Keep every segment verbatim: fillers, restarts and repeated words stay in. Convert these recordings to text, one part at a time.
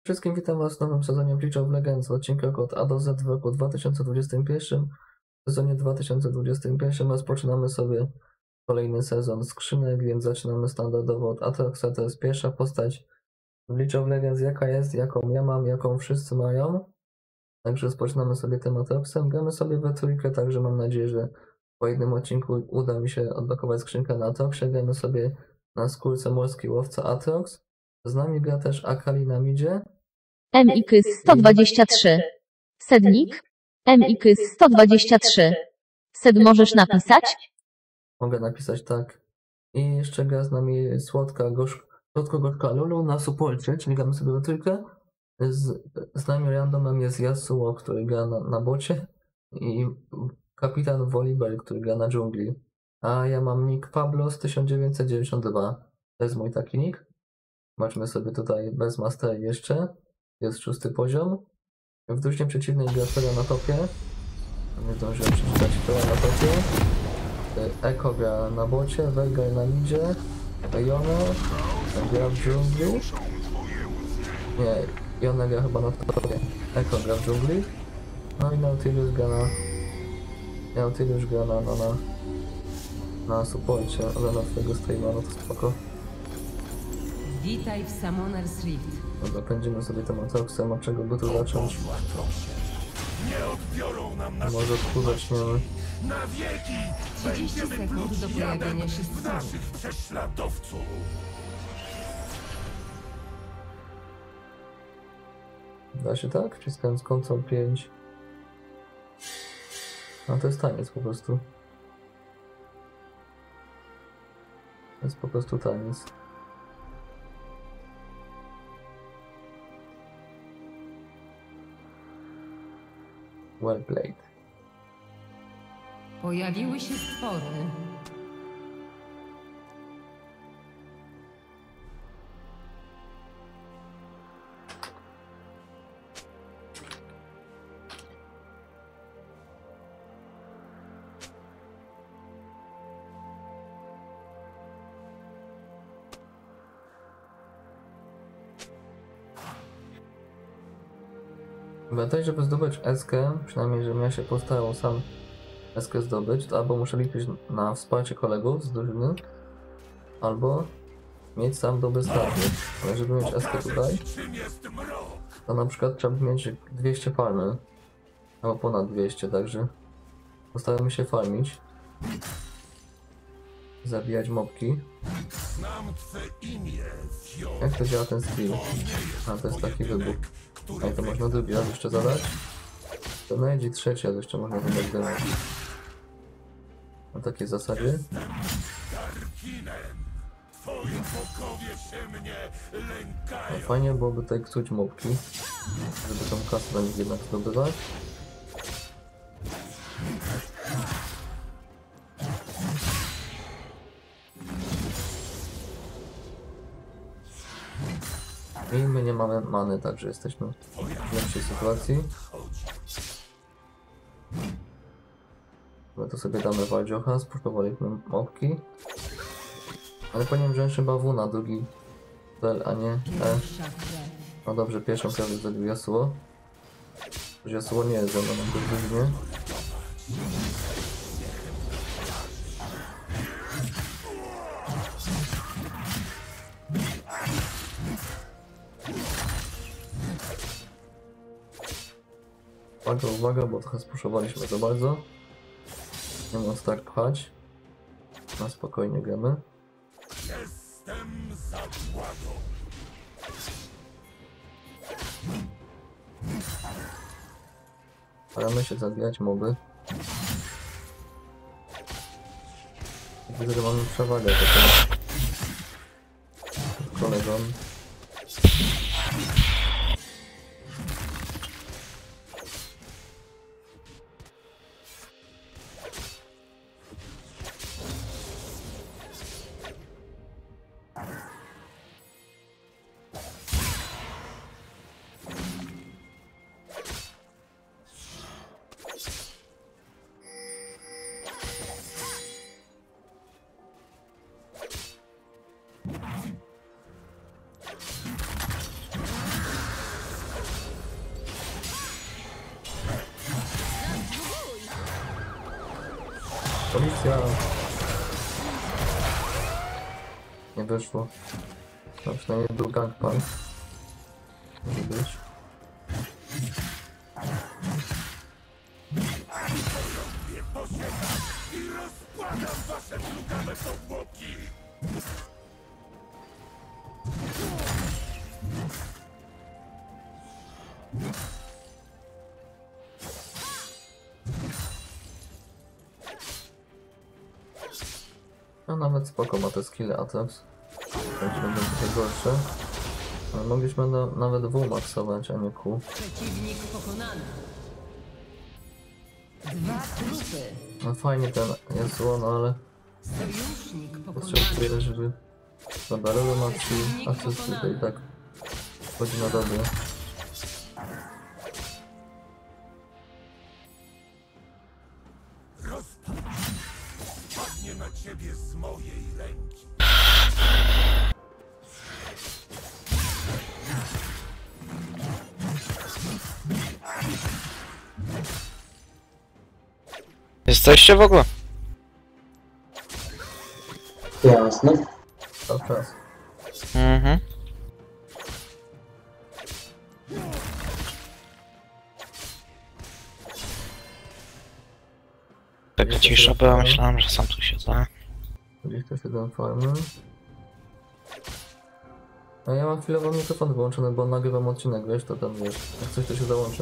Wszystkim witam Was w nowym sezonie League of Legends w odcinkach od A do Z w roku dwa tysiące dwudziestym pierwszym. W sezonie dwa tysiące dwudziestym pierwszym rozpoczynamy sobie kolejny sezon skrzynek, więc zaczynamy standardowo od Aatroxa. To jest pierwsza postać w League of Legends, jaka jest, jaką ja mam, jaką wszyscy mają. Także rozpoczynamy sobie tym Aatroxem. Gramy sobie we trójkę, także mam nadzieję, że po jednym odcinku uda mi się odblokować skrzynkę na Aatroxie. Gramy sobie na skórce Morski Łowca Aatrox. Z nami gra też Akali na midzie. M X sto dwadzieścia trzy. Sednik. M X sto dwadzieścia trzy. Sed możesz napisać? Mogę napisać tak. I jeszcze gra z nami słodka, gorzka, słodko-gorzka Lulu na supporcie, czyli gramy sobie we trójkę. Z, z nami randomem jest Yasuo, który gra na, na bocie i kapitan Volibear, który gra na dżungli. A ja mam nick Pablos tysiąc dziewięćset dziewięćdziesiąt dwa. To jest mój taki nick. Zobaczmy sobie tutaj bez mastery jeszcze. Jest szósty poziom. W drużynie przeciwnej gra Fera na topie. Nie zdążyłem przeczytać Fera na topie. Eko gra na bocie, Veigar na midzie. Jona gra w dżungli. Nie, Jona gra chyba na topie. Eko gra w dżungli. No i Nautilus gra na... Nautilus gra na, na, na, na supporcie. Oglądam twojego streama, no to spoko. Witaj w Summoner's Rift. Dobra, pędzimy sobie tym Aatroxem, od czego by tu zacząć? Nie odbiorą nam naszych Może tu zaczniemy. na wieki. trzydzieści sekund do pojawienia się w naszych prześladowców. Da się tak? Wciskając kontrol pięć. No to jest taniec po prostu. To jest po prostu taniec. Well played. Pojawiły się stwory. Pamiętaj, żeby zdobyć eskę, przynajmniej żebym ja się postarał sam eskę zdobyć, to albo muszę liczyć na wsparcie kolegów z drużyny, albo mieć sam dobry start. Ale żeby mieć eskę tutaj, Czym jest mrok? to na przykład trzeba by mieć dwieście farmy, albo ponad dwieście, także postaramy się farmić, zabijać mobki. Znam twe imię, Fio. Jak to działa ten skill? A, to jest taki wybuch. A i to można drugi raz jeszcze zadać. To najdzie trzeci raz jeszcze można zadać damage. Na takiej zasadzie. Darkinem. Twoi bokowie się mnie No, lękają. fajnie byłoby tutaj ksuć mobki, żeby tą kasę do nich jednak zdobywać. I my nie mamy many, także jesteśmy w lepszej sytuacji. My to sobie damy Waldziocha, spróbowaliśmy mobki. Ale powinienem wziąć chyba W na drugi bel, a nie E. Pierwsza krew. No dobrze, pierwszą krew zabił Yasuo. Yasuo nie jest ze mną na drużynie. Uwaga, uwaga, bo trochę spuszowaliśmy za bardzo. Nie mógł tak pchać. Na spokojnie gramy. Jestem zagładą. Staramy się zabijać moby. Widzę, że mamy przewagę taką kolegom. Policja! Nie wyszło. No przynajmniej był gangplank. Może być. Nie posiadam i rozkładam wasze plugawe powłoki! No nawet spoko ma te skille Atrox. Będzie będą trochę gorsze. Ale mogliśmy na, nawet W maksować, a nie Q. Przeciwnik pokonany. Dwa trupy. No fajnie ten jest zło, no ale Sojusznik pokonany. potrzebuję, żeby... Dobra, Lulu ma trzy asysty, to i tak chodzi na dobre. Rozpad spadnie na ciebie z mojej ręki. Jesteście w ogóle? Jasne. Cały czas. Mhm. Taka cisza była, myślałem, że sam tu siedzę. Gdzieś też jeden farmer. A ja mam chwilowo mikrofon wyłączony, bo nagrywam odcinek, wiesz, to tam wiesz. Jak coś to się załączy.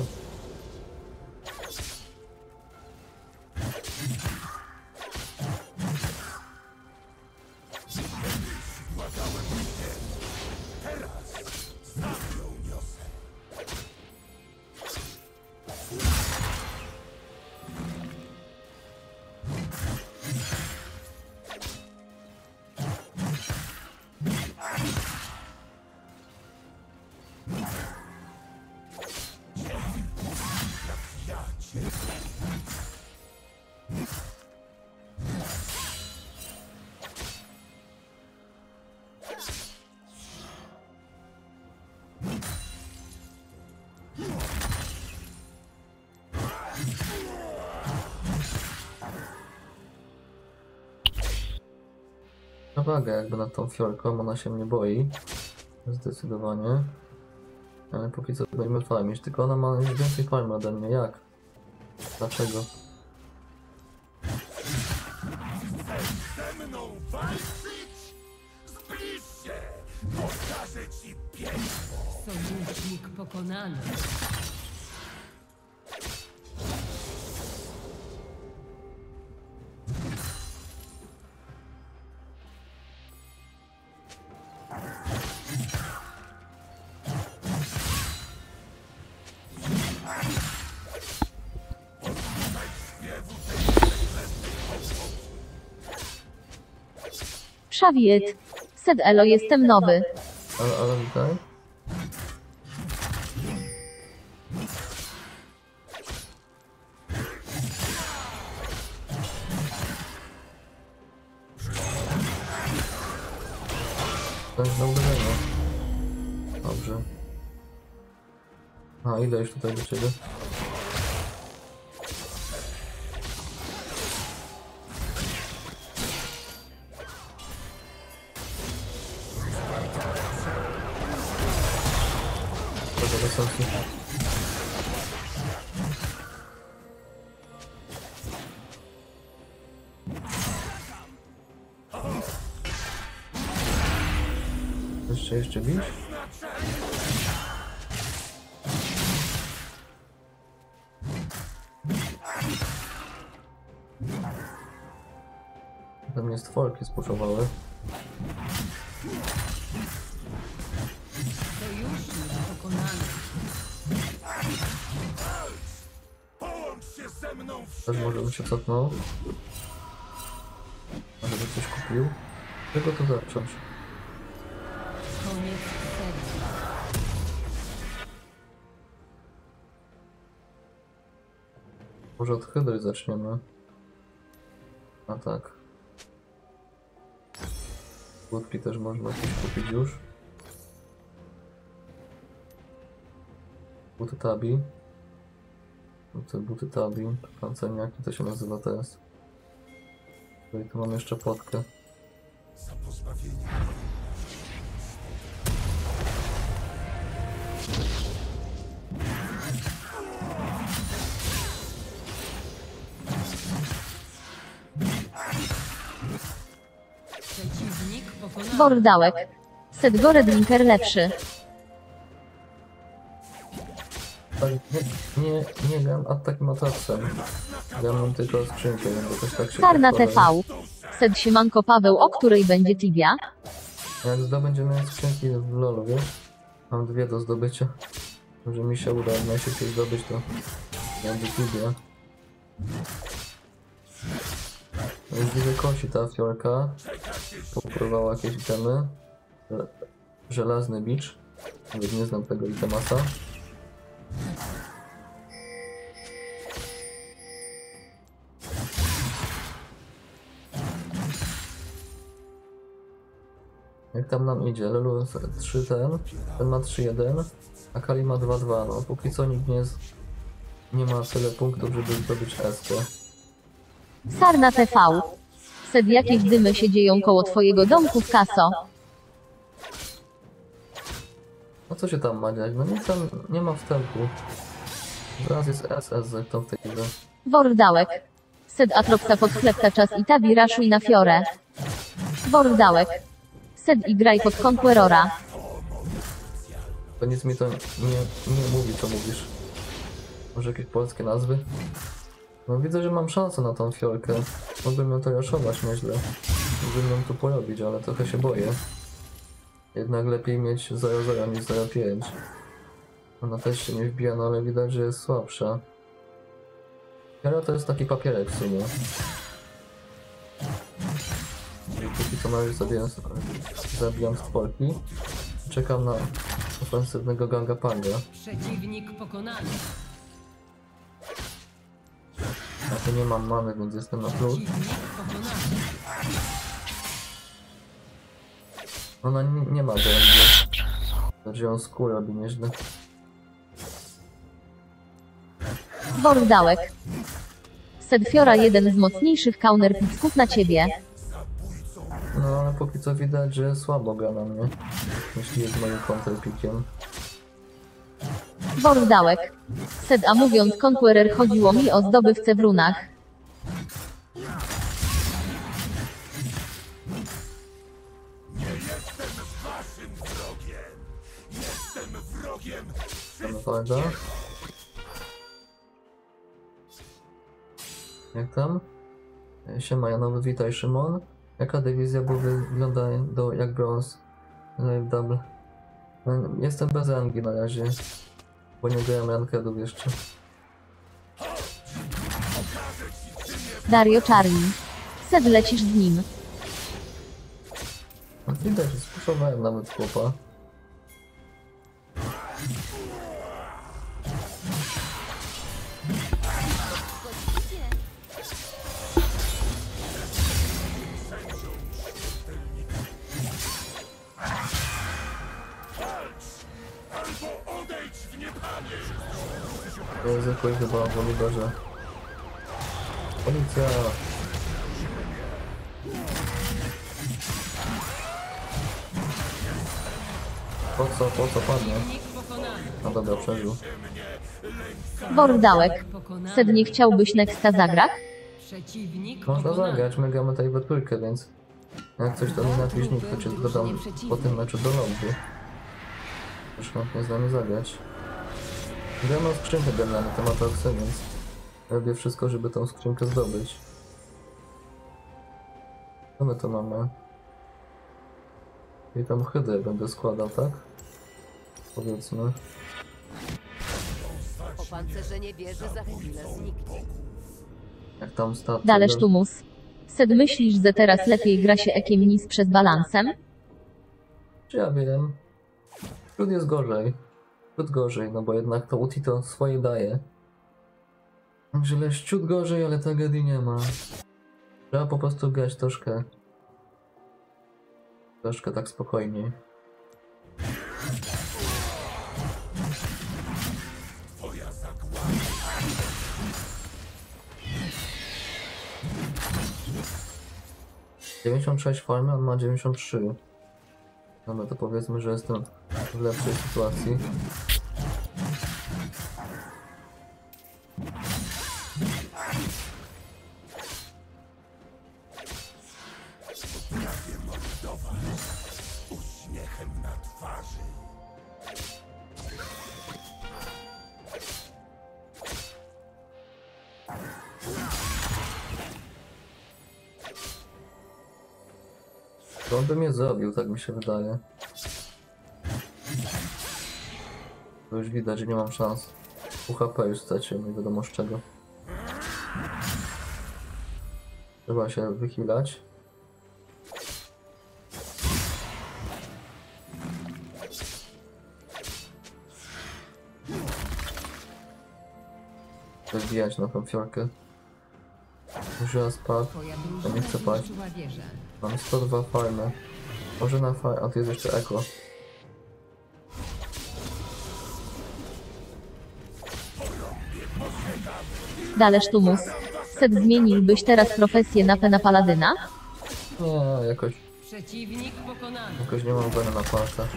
Uwaga jakby nad tą fiolką, ona się mnie boi. Zdecydowanie. Ale póki co będziemy farmić, tylko ona ma już więcej farmy ode mnie, jak? Dlaczego? Ze mną walczyć? Zbliż się! Pokażę ci piekło! Sojusznik pokonany. Przawiet. Sed elo jestem nowy. Ale, ale witaj. To jest na uderzenie. Dobrze. A, idę już tutaj do ciebie. To bez sensu. Jeszcze, jeszcze bić? To mnie stworki spuszowały. Sojusznik pokonany. Połącz się ze mną w Też może bym się cofnął. Może by coś kupił. Czego to zacząć? Koniec serii. Może od hydry zaczniemy. A tak. Budki też można coś kupić już. Buty tabi. Te buty tabi, panceniaki to się nazywa teraz. No i tu mam jeszcze płotkę. Za pozbawienie. Przeciwnik pokonany. Wordałek. Sedgore Drinker lepszy. Tak, nie, nie, nie gram a takim ataksem. Gram tylko skrzynkę, więc jakoś tak się Sarna podkładam. T V. Sed siemanko Paweł, o której będzie Tibia? Jak zdobędziemy skrzynki w lolu, wiesz? Mam dwie do zdobycia. Może mi się uda jak najszybciej zdobyć, to będzie Tibia. No już widzę kosi ta fiolka. Popróbowała jakieś itemy. Żel- Żelazny bicz. Nawet nie znam tego itemasa. Jak tam nam idzie? Lelu trzy ten, ten ma trzy jeden, a Kali ma dwa dwa. No póki co nikt nie jest, nie ma tyle punktów, żeby zdobyć S-kę. Sarna T V. Sed jakieś dymy się dzieją koło twojego domku w Kaso. No co się tam ma dziać? No nic tam nie ma wstępu. Zaraz jest S S zresztą w tej grze. Wordałek. Sed Atropsa pod chlebka czas i tabi raszuj na fiorę. Wordałek. Sed i graj pod Conquerora. To nic mi to nie, nie mówi, co mówisz. Może jakieś polskie nazwy? No widzę, że mam szansę na tą fiolkę. Mógłbym ją to raszować nieźle. Mógłbym ją tu porobić, ale trochę się boję. Jednak lepiej mieć zero zero niż zero pięć. Ona też się nie wbija, no ale widać, że jest słabsza. Fiora to jest taki papierek w sumie. I póki co na razie sobie zabijam stworki. Czekam na ofensywnego Gangapanga. Przeciwnik pokonany. Ja tu nie mam many, więc jestem na plus. Przeciwnik pokonany. Ona nie, nie ma będzie. Znaczy ją skór robi nieźle. Wordałek. Sed Fiora jeden z mocniejszych counterpicków na ciebie. No ale póki co widać, że słabo gra na mnie. Jeśli jest moim counterpickiem. Wordałek. Sed a mówiąc Conqueror chodziło mi o zdobywcę w runach. Waszym wrogiem. Jestem wrogiem. Tam kolega. Jak tam? Siema Janowy, witaj Szymon. Jaka dywizja, bo wygląda do, jak brąz? Live double. No, jestem bez rangi na razie. Bo nie grałem rankedów jeszcze. Dario Czarni. Sed lecisz z nim. No, widać, że spuszowałem nawet chłopa. Albo odejdź w niepamięć. To zwykły chyba w Oliverze. Policja! Po co, po co padnie? Przeciwnik pokonany. No dobra, przeżył. Wordałek. Pokonany. Sed nie chciałbyś Nexta zagrać? Przeciwnik Można pokonany. zagrać, my gramy tutaj we trójkę, więc jak coś to nie napisz nikt, to cię dodam po tym meczu do lobby. Już chętnie z nami zagrać. Gramy o skrzynkę generalnie, temat akcji, więc robię wszystko, żeby tą skrzynkę zdobyć. Co my to mamy? I tam hydrę będę składał, tak? Powiedzmy. Opancerzenie wieży za chwilę zniknie. Jak tam stacja. Dależ Tumus. Sed myślisz, że teraz lepiej gra się ekiem niż przed balansem? Czy ja wiem? Wśród jest gorzej. Wśród gorzej, no bo jednak to Uti to swoje daje. Także jest ciut gorzej, ale tragedii nie ma. Trzeba po prostu grać troszkę. Troszkę tak spokojniej. Twoja zagłada. dziewięćdziesiąt sześć farmy, on ma dziewięćdziesiąt trzy. Dobra, to powiedzmy, że jestem w lepszej sytuacji. Uśmiechem na twarzy. To on by mnie zrobił, tak mi się wydaje. To już widać, że nie mam szans. U H P już straciłem, nie wiadomo z czego. Trzeba się wychilać. Wybijać na tą fiorkę. Już raz spadł. Twoja Ja drużyna nie chcę paść. zniszczyła wieżę. Mam sto dwa farmy. Może na far... A tu jest jeszcze eko. Dalesz Tumus. Sed, zmieniłbyś teraz profesję na Pena Paladyna? Nie, jakoś, Przeciwnik pokonany. jakoś nie mam weny na palcach.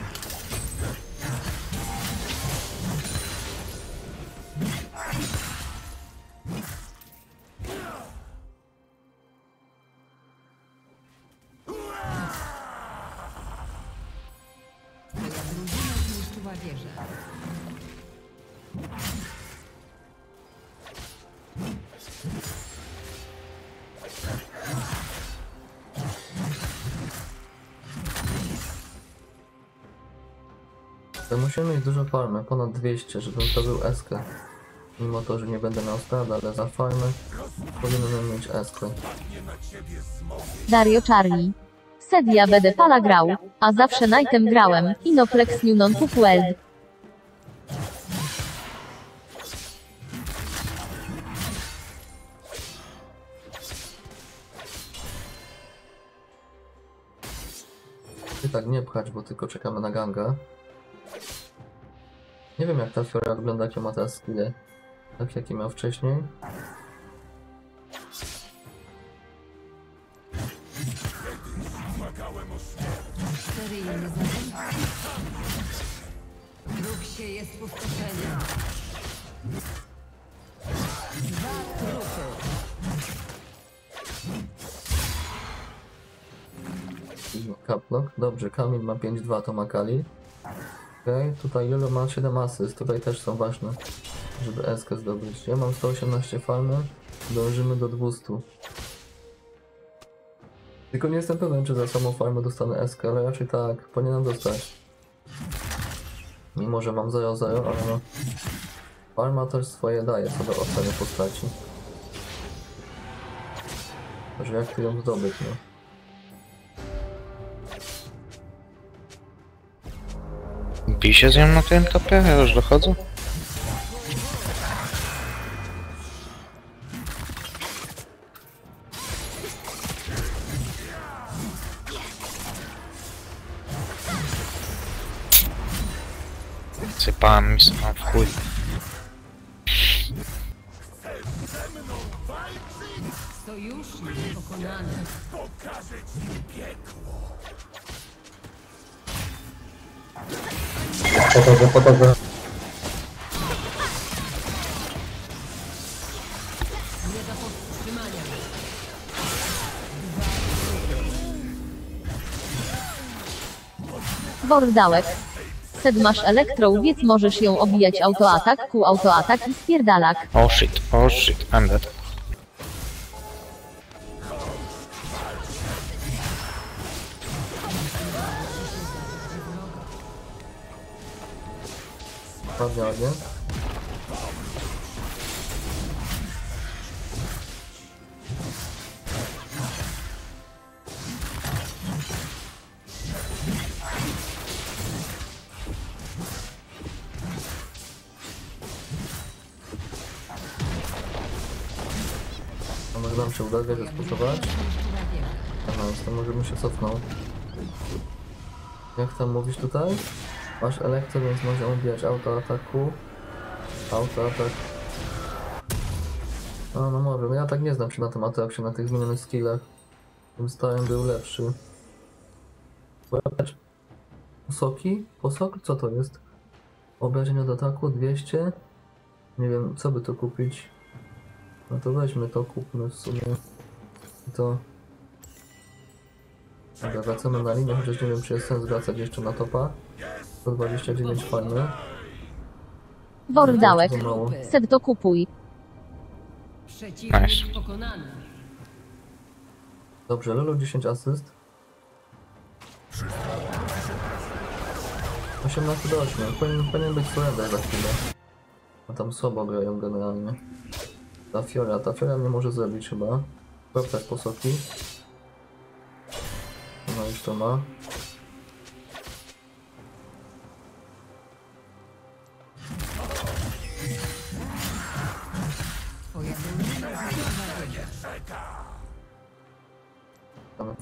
Twoja drużyna zniszczyła wieżę. To musimy mieć dużo farmy, ponad dwieście, żebym to był S K. Mimo to, że nie będę miał strada, ale za farmy powinienem mieć S K. Dario Charlie. Sed, ja będę Pala grał, a zawsze Knightem grałem. Inoplex new non pup weld. I tak nie pchać, bo tylko czekamy na ganga. Nie wiem jak ta fiora wygląda, jakie ma teraz skille. Tak jakie miał wcześniej. Seryjny zabójca. Wróg się jest pustoszenia. Dwa trupy. Kaplock. Dobrze, Kamil ma pięć dwa, to ma Kali. Okej, okay, tutaj Lulu ma siedem asyst, tutaj też są ważne, żeby S K zdobyć. Ja mam sto osiemnaście farmy, dążymy do dwieście. Tylko nie jestem pewien, czy za samą farmę dostanę S K, ale raczej tak, powinienem dostać. Mimo, że mam zero zero, ale no... Farma też swoje daje co do oceny postaci. Także jak tu ją zdobyć, no? Bij się z nią na tym topie, ja już dochodzę. Sypałem mi sam w chuj. Sojusznik pokonany. Pokażę ci piekło. Podobno, podobno. Nie do powstrzymania. Bordałek. Sed, masz elektrą, więc możesz ją obijać autoatak, ku autoatak i spierdalak. Oh shit, oh shit, I'm dead. Ładnie, ładnie. A może nam się uda wieżę spuszczować? Aha, więc to może bym się cofnął. Jak tam mówisz tutaj? Masz elektro, więc może ubijać autoataku. Autoatak. No, no może. No ja tak nie znam się na tym atakcie, na tych zmienionych skillach. Tym starym był lepszy. Posoki? Posok? Co to jest? Obrażenia do ataku dwieście. Nie wiem, co by to kupić. No to weźmy to, kupmy w sumie. I to... Dobra, wracamy na linię, chociaż nie wiem, czy jest sens wracać jeszcze na topa. sto dwadzieścia dziewięć fajne. Wordałek. To mało. Sed to kupuj. Przeciwnik Nice. pokonany. Dobrze, Lulu dziesięć asyst. osiemnaście do ośmiu. Powinien, powinien być surrender za chwilę. A tam słabo grają generalnie. Ta Fiora, ta Fiora nie może zrobić chyba. Proptać posoki. Ona już to ma. Twoja drużyna zniszczyła wieżę. Tam.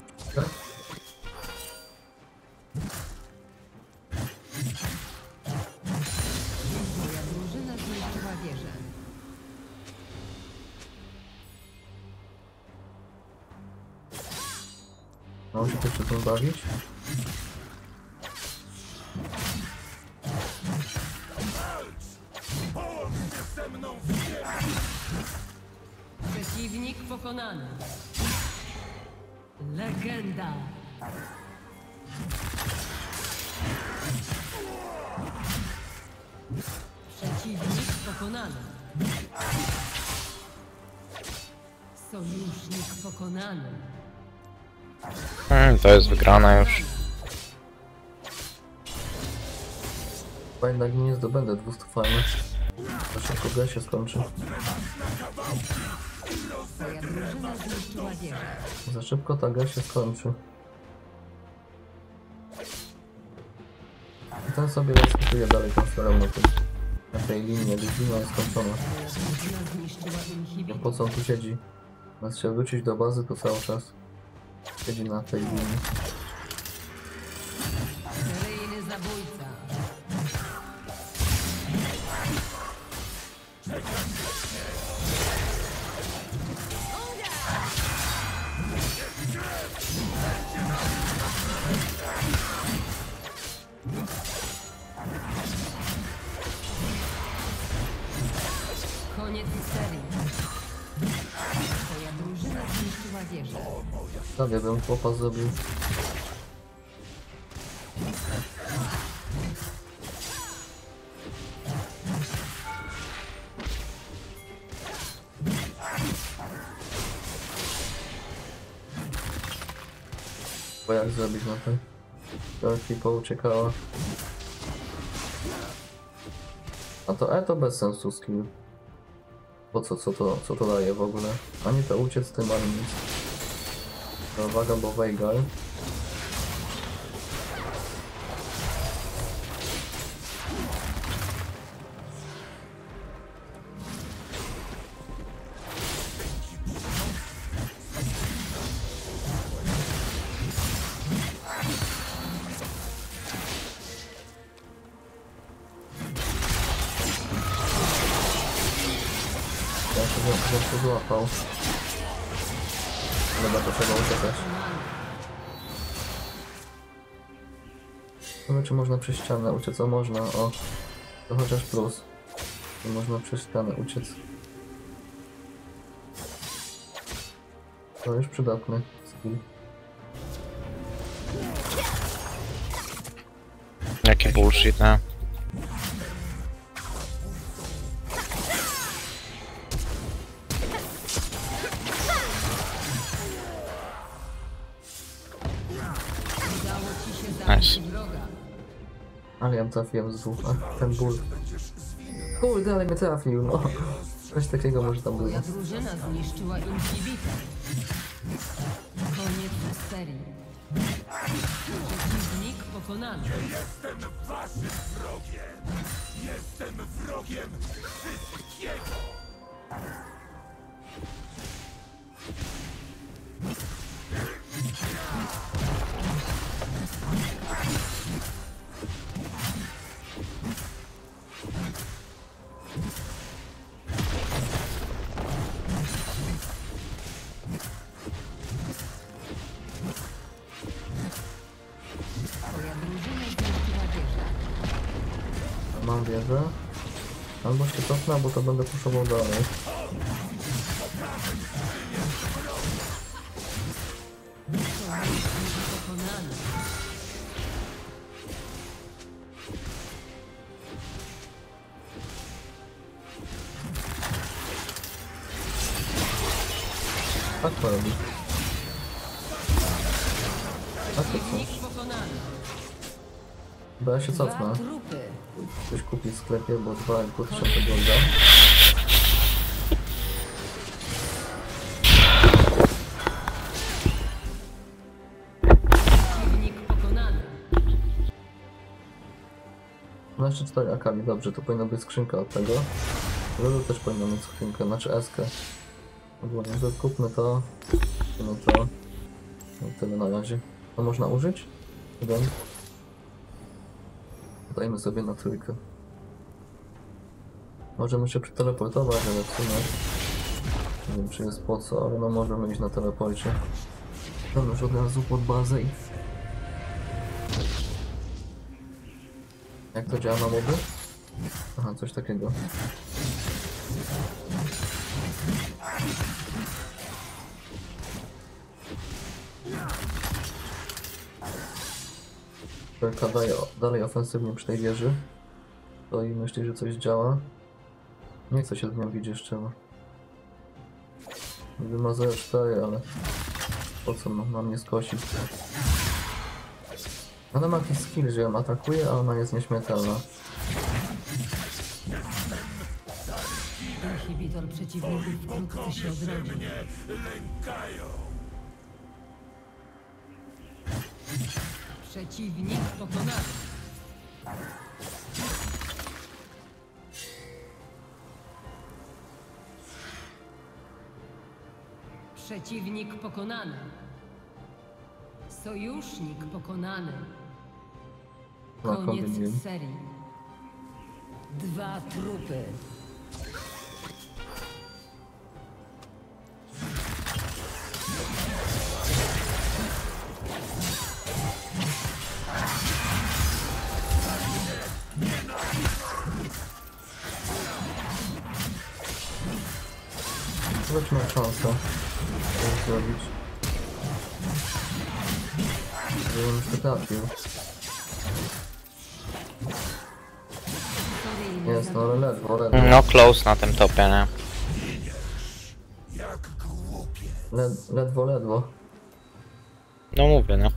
Twoja drużyna zniszczyła wieżę. Mam się też się tym bawić. Przeciwnik pokonany. Legenda. Przeciwnik pokonany. Sojusznik pokonany. Hmm, to jest wygrana już. Chyba jednak nie zdobędę dwieście fajnych. To szybko gra się skończy. Twoja drużyna zniszczyła wieżę. Za szybko ta gra się skończy. I ten sobie rozkutuje dalej tą starą na, tym, na tej linii, gdyż linia jest skończona. Twoja drużyna zniszczyła No inhibitor. po co on tu siedzi? Zamiast się wrócić do bazy, to cały czas siedzi na tej linii. Seryjny zabójca. Koniec serii. Twoja drużyna zniszczyła wieżę. Prawie bym chłopa zrobił. Bo jak zrobić na tym? To ekipa uciekała. A to E to bez sensu skill. Po co, co to, co to daje w ogóle? Ani to uciec z tym, ani nic. To uwaga, bo Veigar. Ja się za- za- złapał. Dobra, to trzeba uciekać. Zobaczmy, czy można przez ścianę uciec. O, można, o. To chociaż plus. Nie można przez ścianę uciec. To już przydatny skill. Jaki bullshit, nie? Udało ci się zabić Nice. wroga. Ale ja trafiłem z dwóch. A, ten ból. Kurde, ale mnie trafił, no. Coś takiego może tam było. Twoja drużyna zniszczyła inhibitor. Koniec serii. Przeciwnik pokonany. Jestem waszym wrogiem. Jestem wrogiem wszystkiego. Mam wieżę. Albo się cofnę, bo to będę puszował dalej. Pokonany. Tak to robi. A to co? Przeciwnik pokonany. Bo ja się Dwa cofnę. trupy. Coś kupić w sklepie, bo dwa i pół tysiąca golda. Przeciwnik pokonany. dwanaście cztery akali, dobrze, to powinna być skrzynka od tego. Lulu też powinna mieć skrzynkę, znaczy eskę. Ogólnie, to kupmy to. No to. No tyle na razie. To można użyć? Jeden. Dajmy sobie na trójkę. Możemy się przeteleportować, ale w sumie nie wiem, czy jest po co, ale no możemy iść na teleporcie. Tam już od razu pod bazę i... Jak to działa na moby? Aha, coś takiego. Belka daje dalej ofensywnie przy tej wieży. To i myśli, że coś działa. Nie chcę się z nią widzieć szczerze. Niby ma zero cztery, ale po co no, ma mnie skosić? Ona ma jakiś skill, że ją atakuje, a ona jest nieśmiertelna. Inhibitor przeciwników wkrótce się odrodzi. Przeciwnik pokonany. Przeciwnik pokonany. Sojusznik pokonany. No, Koniec kombinium. serii. Dwa trupy. Zobaczmy szansę, co zrobić. Żebym już to trafił. Jest, no ale ledwo, ledwo. No close na tym topie, nie? Led, ledwo, ledwo. No mówię, no.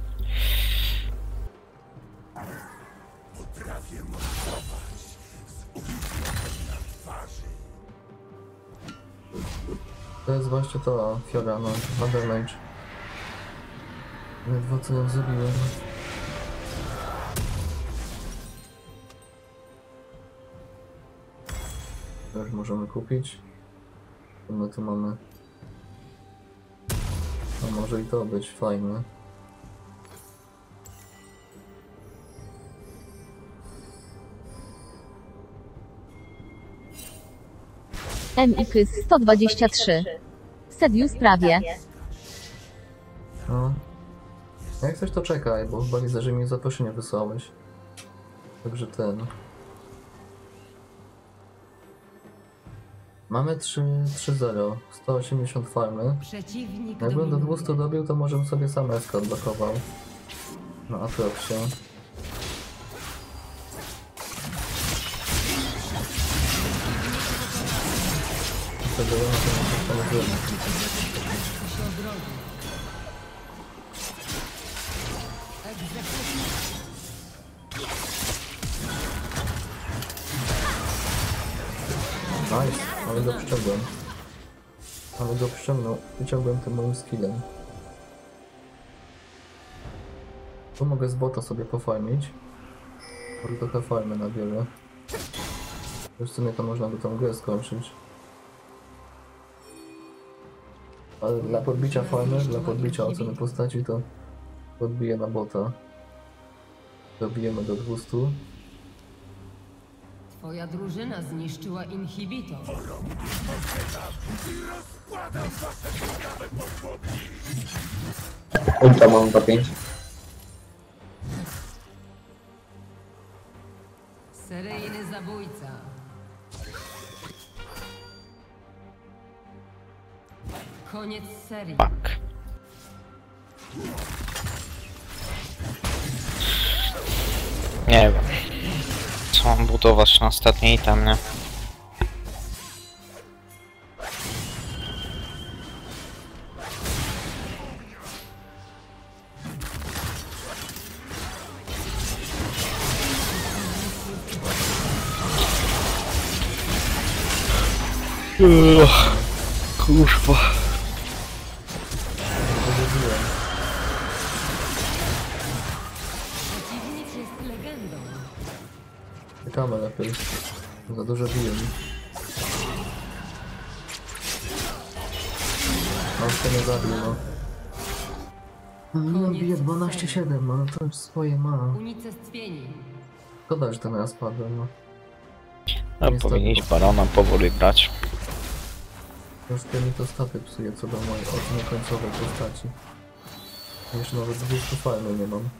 To jest właśnie to Fiora, no, ma damage. Ledwo co ją zrobiłem. To już możemy kupić. My tu mamy... A może i to być fajne. M X sto dwadzieścia trzy. Sedius prawie. No. Jak coś to czekaj, bo chyba widzę, że mi zaproszenie wysłałeś. Także ten... Mamy trzy zero, sto osiemdziesiąt farmy. Przeciwnik Jakbym do dominuje. dwieście dobił, to może bym sobie sam eskę odblokował. Na Atroxie. Tego ja na pewno coś tam zrobię. się odrodzi. Egzekucja. Nice, ale go przyciągłem. Ale go przyciągnął, wyciągłem tym moim skillem. Tu mogę z bota sobie pofarmić. Może trochę farmy na wiele. Już w sumie to można by tą grę skończyć. Ale dla podbicia farmy, dla podbicia oceny postaci to podbiję na bota. Dobijemy do dwustu. Twoja drużyna zniszczyła inhibitor. Ultra mam dwa pięć. Seryjny zabójca. Koniec serii. Fuck. Nie wiem. Co mam budować na ostatni item, nie? Uch, kurwa. Przeciwnik jest legendą. Czekamy lepiej. Za dużo biją. On się nie zabił, no. No bije dwanaście siedem, no to już swoje ma. Unicestwieni. Szkoda, że ten raz padłem, no. No, Niestety. powinniśmy barona powoli grać. Troszkę mi to staty psuje co do mojej oceny końcowej postaci. Jeszcze nawet dwieście farmy nie mam.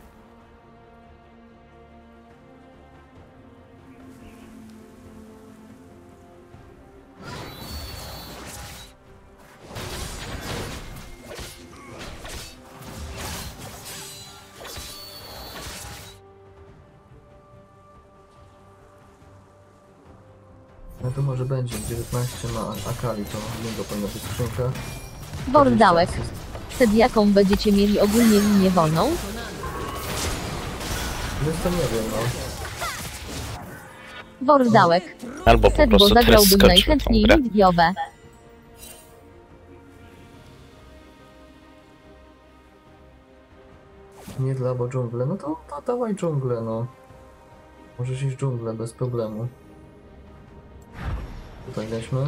No to może będzie, dziewiętnaście ma Akali, to niego powinna być skrzynka. Wordałek. Sed jaką będziecie mieli ogólnie linię wolną? Więc to nie wiem, no. Wordałek. Albo po Sed, bo prostu teraz zagrałbym skoczył tą najchętniej grę. lidiowe. Nie dla, bo dżunglę. No to, to dawaj dżunglę, no. Możesz iść dżunglę bez problemu. Tutaj weźmy.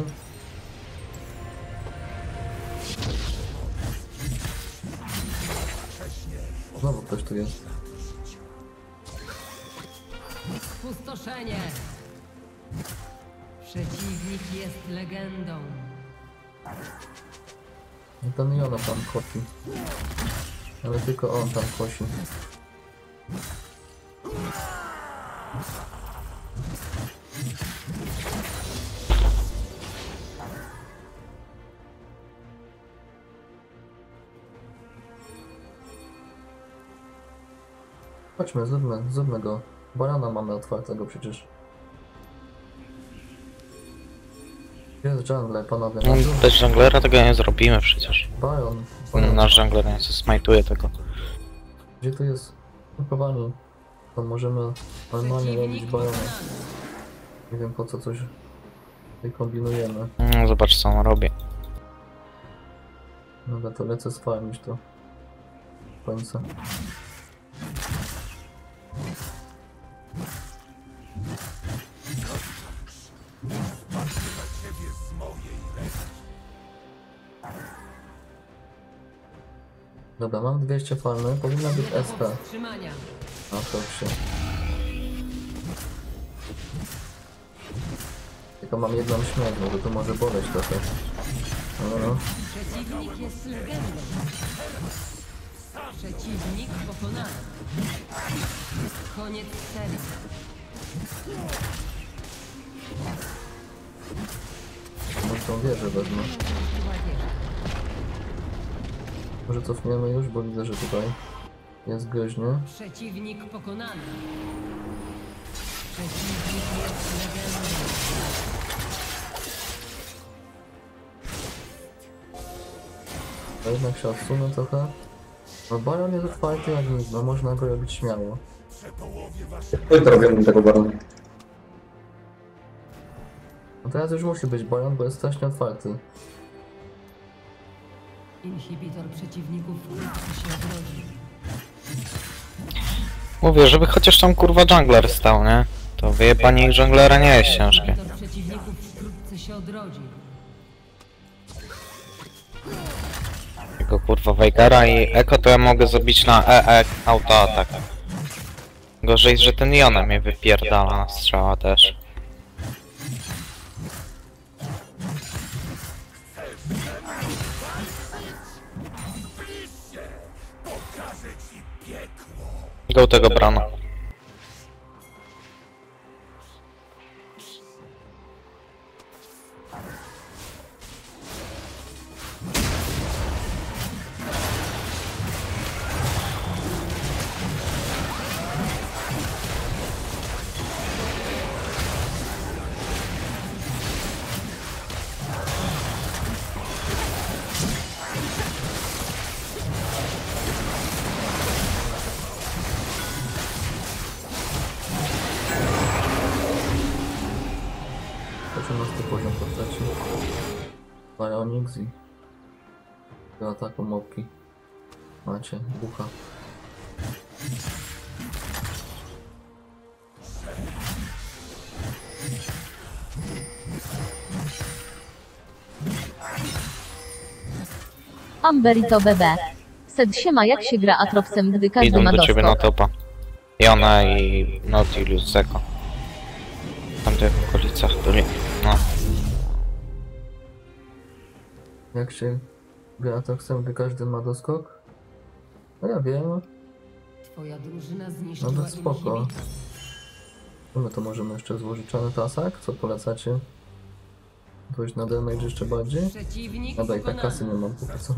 Znowu ktoś tu jest. Pustoszenie. Przeciwnik jest legendą. No ten Jono tam kosi. Ale tylko on tam kosi. Chodźmy, zróbmy, zróbmy go. Barana mamy otwartego przecież. Gdzie jest jungler, panowie? No, bez żonglera tego nie zrobimy przecież. Baron. Baron. Nasz żongler nie smajtuje tego. Gdzie tu jest upowani? To możemy normalnie robić Przeciwnik barona. pokonany. Nie wiem po co coś tutaj kombinujemy. No, zobacz co on robi. Dobra, to lecę sfarmić to. W końcu. Ciebie z mojej ręki. Dobra, mam dwieście farmy, powinna być S P. Wstrzymania. A to się. Tylko mam jedną śmierć, bo to może boleć trochę. No, no. Przeciwnik jest legendą. Przeciwnik pokonany. Koniec serii. Może tą wieżę wezmę. Może cofniemy już, bo widzę, że tutaj jest groźnie. Przeciwnik pokonany. Przeciwnik jest legendą. To jednak się odsunę trochę. No Baron jest otwarty jak nic, no można go robić śmiało. To zrobimy tego barona. No teraz już musi być Baron, bo jest strasznie otwarty. Inhibitor przeciwników wkrótce się odrodzi. Mówię, żeby chociaż tam kurwa jungler stał, nie? To wyjebanie ich żonglera nie jest ciężkie. Inhibitor przeciwników wkrótce się odrodzi. Tylko kurwa Vegara i Eko to ja mogę zrobić na E E autoatak. Gorzej, że ten Jona mnie wypierdala na strzała też. Pokażę ci piekło. Go tego brano. dwunasty poziom postaci. Bionix i do ataku mopki. Macie ducha. Amberito B B. Sed siema, jak się gra Atropsem, gdy każdy Idą ma do ciebie na doskok? topa. Jona i Nautilus Zeko. W tamtych okolicach byli. No. Jak się gra tak samo, gdy każdy ma doskok? No ja wiem, Twoja drużyna zniszczyła nawet spoko. inhibitor. My to możemy jeszcze złożyć czarny tasak, co polecacie? Pójść na damage jeszcze bardziej? Przeciwnik Dobra, i tak pokonany. kasy nie mam póki co.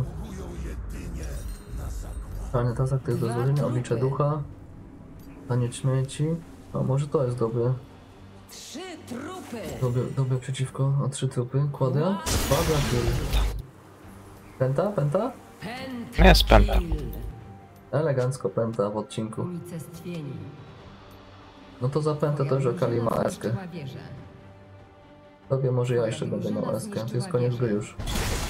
Czarny tasak to jest do złożenia, oblicze ducha. Taniec śmierci. A może to jest dobre. Trzy trupy! Dobre, dobre przeciwko. A trzy trupy. Kwadra? Kwadra, kill. Penta? Penta? Jest pęta. Elegancko penta w odcinku. Unicestwieni. No to za pętę Twoja też Akali drużyna ma eskę. zniszczyła wieżę. Tobie może ja jeszcze będę miał eskę. To jest koniec gry już.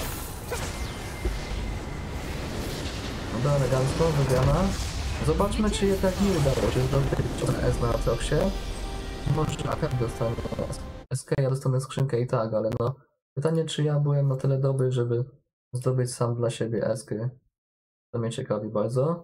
Dobra, elegancko, wygrana. Zobaczmy, czy jednak nie udało się zdobyć S na Atroxie. Może Akali dostanie eskę, ja dostanę skrzynkę i tak, ale no... Pytanie, czy ja byłem na tyle dobry, żeby zdobyć sam dla siebie eskę. To mnie ciekawi bardzo.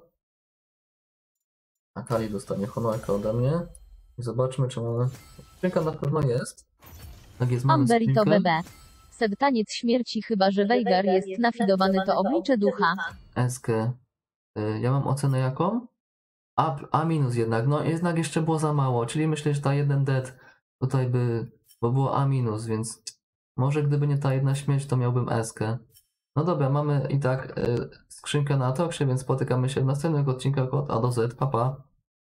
Akali dostanie honorkę ode mnie. I zobaczmy, czy mamy... Skrzynka na pewno jest. Tak jest, mamy Amberito skrzynkę. B B. Sed taniec śmierci, chyba że Veigar jest nafidowany, to oblicze ducha. Eskę. Y, Ja mam ocenę jaką? A, A minus jednak, no jednak jeszcze było za mało, czyli myślę, że ta jeden dead tutaj by, bo było A minus, więc może gdyby nie ta jedna śmierć, to miałbym eskę. No dobra, mamy i tak y, skrzynkę na Atroxie, więc spotykamy się w następnych odcinkach od A do Z, pa pa.